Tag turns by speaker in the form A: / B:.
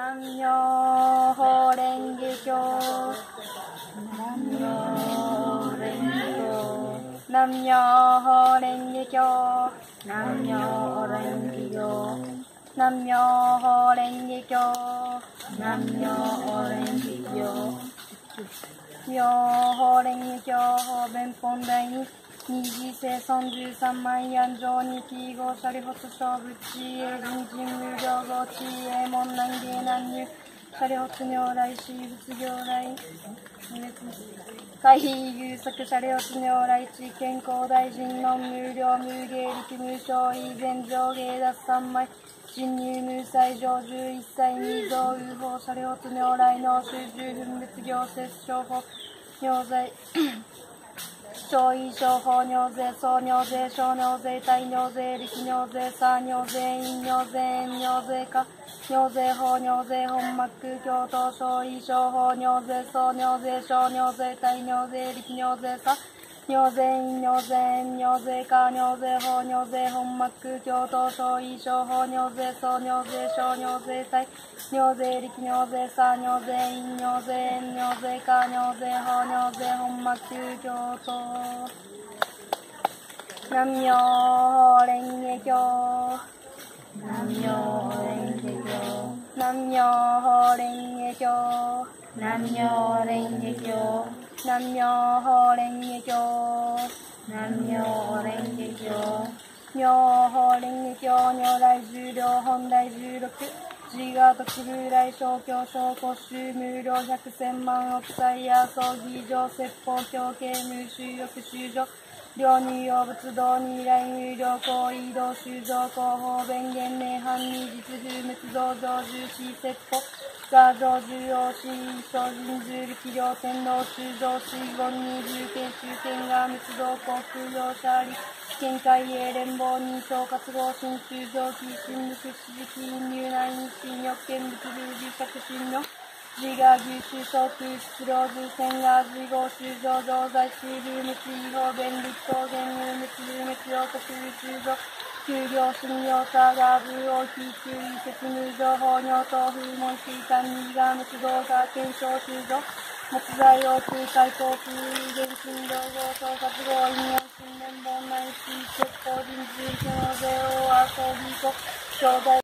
A: 南無法蓮華経。南無法蓮華経。南無法蓮華経。南無法蓮華経。南無法蓮華経。南無法蓮華経。妙法蓮華経。弁本第二。二次生33万円上に記号シャリホツ勝負地へ人人無料号地へ門南芸南入シャリホツ如来死仏行来回避優作シャリホツ如来地健康大臣の無料無芸力無償以前上芸脱3枚侵入無罪上11歳未増右法シャリホツ如来の集中分別行接商法尿剤小異小法尿税、総尿税、小尿税、大尿税、力尿税、差尿税、陰尿税、塩尿税、下尿税、法尿税、本膜教頭、小異小法尿税、総尿税、小尿税、大尿税、力尿税、差尿税、陰尿税、塩尿税、下尿税、法尿税、本膜教頭、小異小法尿税、総尿税、小尿税、大尿税、力尿税、差尿税、陰尿税、塩尿税、下尿税、法尿税、本膜教頭南無法蓮華経。南無法蓮華経。南無法蓮華経。南無法蓮華経。南無法蓮華経。南無法蓮華経。妙法蓮華経。如来十両本来16。自我特如来小教小古衆無料百千万億歳や葬儀上説法教系無収欲修上両入用仏道二来無料行為道修上広報弁言名範に実風滅道上重視説法座上重要視小人重力量天道修上水言に重慶中堅が滅道航空用者あり県海営連邦認証活動新修上記新無出資金入内日清欲見物流自作新の自我牛種小空出量重線が自合修上上在水流滅違法弁立東原入滅流滅用特流修上給料信用差が部を非注意説無情報尿等風門水管にが滅動が検証修上木材を空海航空原神両合総括合引用新年本内水鉄法人事業税を遊びと兄弟